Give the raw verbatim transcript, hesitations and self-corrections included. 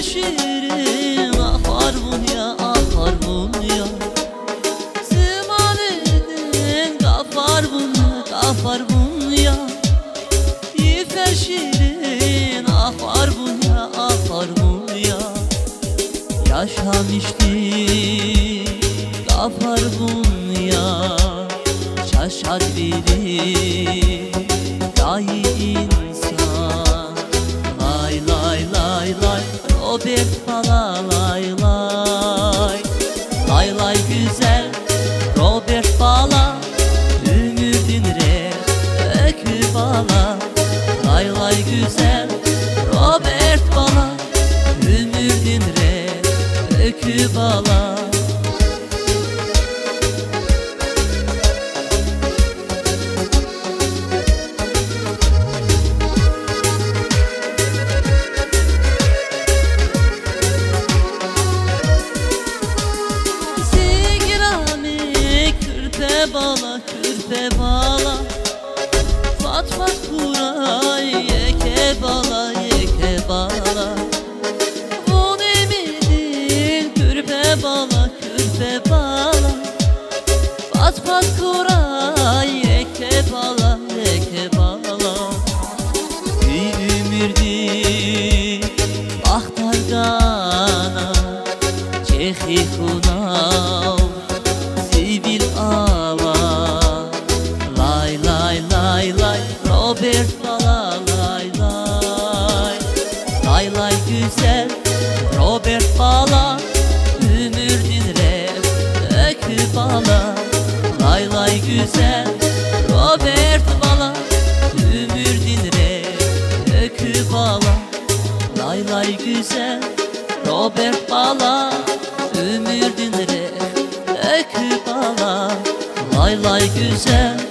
şirin ah harmonya ah harmonya Zımanedin kaf harmonya kaf harmonya Yifer şirin ah harmonya ah harmonya Yaşamıştı kaf harmonya Şaşar biri gayi insan Lay lay lay lay Robert Bala lay lay Lay lay güzel Robert Bala Ümürdün re ökü bala Lay lay güzel Robert Bala Ümürdün re ökü bala Bala kürpe bala Fat fat kuray yeke bala yeke bala Bu demedin kürpe bala kürpe bala Fat fat kuray yeke bala yeke bala Bir ümürdü bahtar gana Çehi kunav Sivil ala Lay lay lay lay Robert Bala lay lay Lay lay güzel Robert Bala Ümürdün ref ökü bala Lay lay güzel Robert Bala Ümürdün ref ökü bala Lay lay güzel Robert Bala Ümürdün ref ökü bala Lay lay güzel